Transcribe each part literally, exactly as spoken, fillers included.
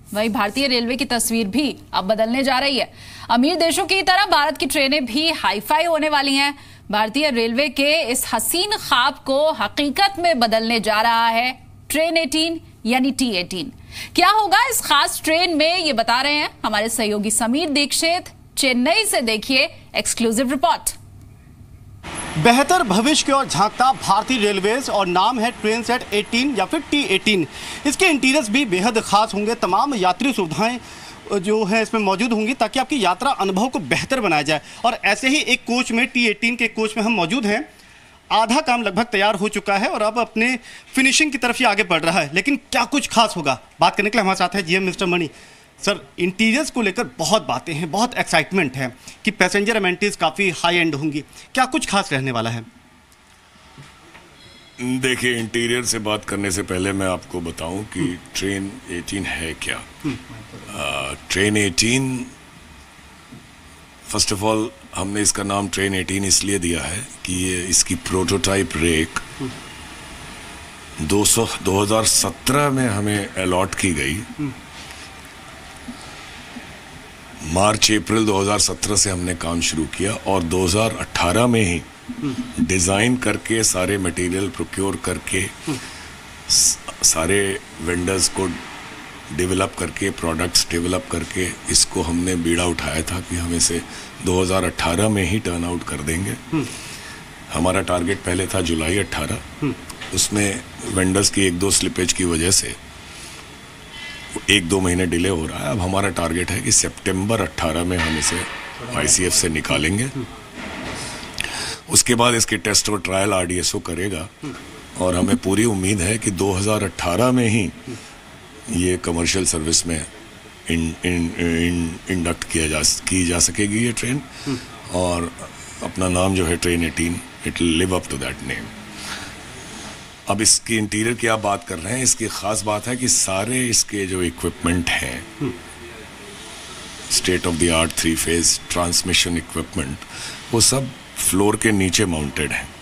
वही भारतीय रेलवे की तस्वीर भी अब बदलने जा रही है। अमीर देशों की तरह भारत की ट्रेनें भी हाईफाई होने वाली हैं। भारतीय रेलवे के इस हसीन ख्वाब को हकीकत में बदलने जा रहा है ट्रेन अठारह यानी टी अठारह। क्या होगा इस खास ट्रेन में, ये बता रहे हैं हमारे सहयोगी समीर दीक्षित। चेन्नई से देखिए एक्सक्लूसिव रिपोर्ट। बेहतर भविष्य की ओर झांकता भारतीय रेलवेज और नाम है ट्रेन सेट अठारह या फिर टी अठारह। इसके इंटीरियर्स भी बेहद खास होंगे। तमाम यात्री सुविधाएं जो है इसमें मौजूद होंगी ताकि आपकी यात्रा अनुभव को बेहतर बनाया जाए। और ऐसे ही एक कोच में टी अठारह के कोच में हम मौजूद हैं। आधा काम लगभग तैयार हो चुका है और अब अपने फिनिशिंग की तरफ ही आगे बढ़ रहा है। लेकिन क्या कुछ खास होगा, बात करने के लिए हमारे साथ है GM mister Mani. Sir, interiors को लेकर बहुत बातें हैं, बहुत एक्साइटमेंट है कि पैसेंजर अमेनिटीज काफ़ी हाई एंड होंगी। क्या कुछ खास रहने वाला है? देखिए, इंटीरियर से बात करने से पहले मैं आपको बताऊं कि ट्रेन अठारह है क्या। आ, ट्रेन अठारह, फर्स्ट ऑफ ऑल हमने इसका नाम ट्रेन अठारह इसलिए दिया है कि ये इसकी प्रोटोटाइप रेक दो सौ दो हज़ार सत्रह में हमें अलॉट की गई। मार्च अप्रैल दो हज़ार सत्रह से हमने काम शुरू किया और दो हज़ार अठारह में ही डिज़ाइन करके, सारे मटेरियल प्रोक्योर करके, सारे वेंडर्स को डेवलप करके, प्रोडक्ट्स डेवलप करके इसको हमने बीड़ा उठाया था कि हम इसे दो हज़ार अठारह में ही टर्न आउट कर देंगे। हमारा टारगेट पहले था जुलाई अठारह, उसमें वेंडर्स की एक दो स्लिपेज की वजह से एक दो महीने डिले हो रहा है। अब हमारा टारगेट है कि सितंबर अठारह में हम इसे आईसीएफ से निकालेंगे। उसके बाद इसके टेस्ट और ट्रायल आरडीएसओ करेगा और हमें पूरी उम्मीद है कि दो हज़ार अठारह में ही ये कमर्शियल सर्विस में इन, इन, इन, इंडक्ट किया जा की जा सकेगी ये ट्रेन। और अपना नाम जो है ट्रेन अठारह, it will live up to that name. अब इसकी इंटीरियर की आप बात कर रहे हैं, इसकी खास बात है कि सारे इसके जो इक्विपमेंट हैं, state of the art three phase transmission equipment, वो सब फ्लोर के नीचे माउंटेड हैं।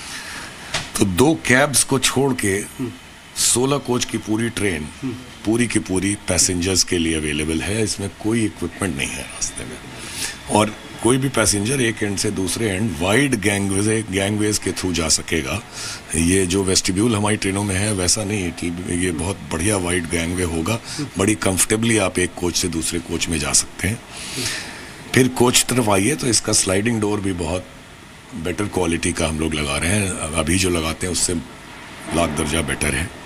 तो दो कैब्स को छोड़ के सोलह कोच की पूरी ट्रेन पूरी की पूरी पैसेंजर्स के लिए अवेलेबल है। इसमें कोई इक्विपमेंट नहीं है रास्ते में, और कोई भी पैसेंजर एक एंड से दूसरे एंड वाइड गैंगवे गैंगवेज के थ्रू जा सकेगा। ये जो वेस्टिब्यूल हमारी ट्रेनों में है वैसा नहीं है, ये बहुत बढ़िया वाइड गैंगवे होगा। बड़ी कंफर्टेबली आप एक कोच से दूसरे कोच में जा सकते हैं। फिर कोच तरफ आइए तो इसका स्लाइडिंग डोर भी बहुत बेटर क्वालिटी का हम लोग लगा रहे हैं। अभी जो लगाते हैं उससे लाख दर्जा बेटर है।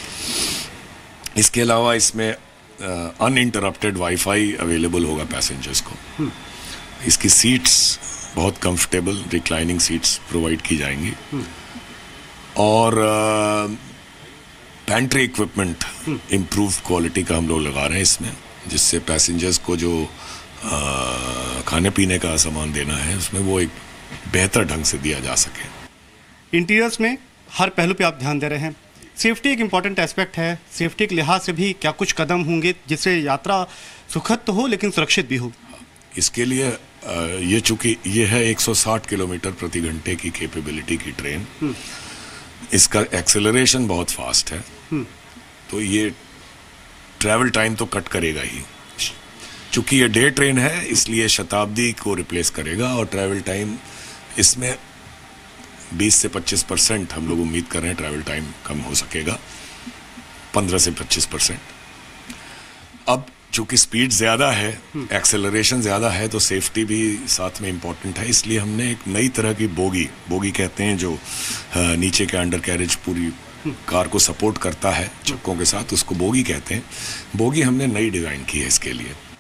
इसके अलावा इसमें अनइंटरप्टेड वाईफाई अवेलेबल होगा पैसेंजर्स को। इसकी सीट्स बहुत कंफर्टेबल रिक्लाइनिंग सीट्स प्रोवाइड की जाएंगी और पैंट्री इक्विपमेंट इम्प्रूव क्वालिटी का हम लोग लगा रहे हैं इसमें, जिससे पैसेंजर्स को जो आ, खाने पीने का सामान देना है उसमें वो एक बेहतर ढंग से दिया जा सके। इंटीरियर्स में हर पहलू पे आप ध्यान दे रहे हैं। सेफ्टी एक इम्पॉर्टेंट एस्पेक्ट है। सेफ्टी के लिहाज से भी क्या कुछ कदम होंगे जिससे यात्रा सुखद तो हो लेकिन सुरक्षित भी हो? इसके लिए ये चूंकि ये है एक सौ साठ किलोमीटर प्रति घंटे की कैपेबिलिटी की ट्रेन, इसका एक्सेलरेशन बहुत फास्ट है, तो ये ट्रैवल टाइम तो कट करेगा ही। चूंकि ये डे ट्रेन है इसलिए शताब्दी को रिप्लेस करेगा और ट्रैवल टाइम इसमें बीस से पच्चीस परसेंट हम लोग उम्मीद कर रहे हैं ट्रैवल टाइम कम हो सकेगा, पंद्रह से पच्चीस परसेंट। अब चूंकि स्पीड ज़्यादा है, एक्सेलरेशन ज़्यादा है, तो सेफ्टी भी साथ में इम्पॉर्टेंट है। इसलिए हमने एक नई तरह की बोगी बोगी कहते हैं जो नीचे के अंडर कैरेज पूरी कार को सपोर्ट करता है चक्कों के साथ, उसको बोगी कहते हैं। बोगी हमने नई डिज़ाइन की है इसके लिए।